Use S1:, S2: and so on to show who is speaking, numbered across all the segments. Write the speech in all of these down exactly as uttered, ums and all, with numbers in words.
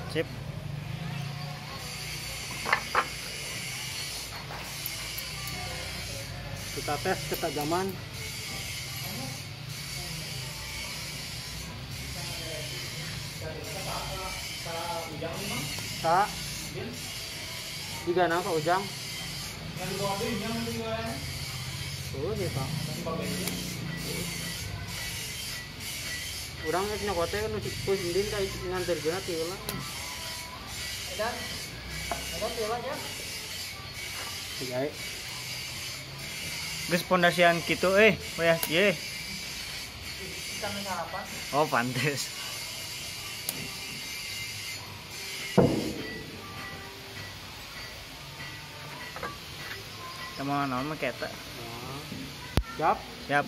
S1: Sip.
S2: Kita tes ketajaman. Sa tiga nama Pak Ujang. Oh iya Pak. Urang geus nyokote kan pus indin ka nganterkeun ti ulah. Edan. Edan ti ulah ya. Iya.
S1: Geus pondasian kitu eh, weh ye.
S2: Kita sarapan.
S1: Oh, pantes. Kita mau naon mah keta.
S2: Siap.
S1: Siap.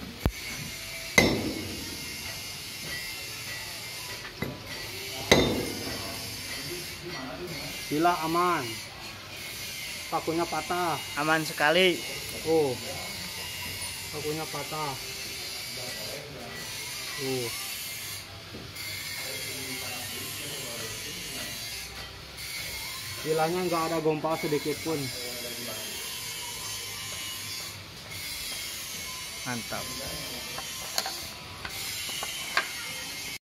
S2: Bila aman. Pakunya patah.
S1: Aman sekali.
S2: Oh. Pakunya patah. Oh. Bilanya nggak ada gompal sedikit pun.
S1: Mantap.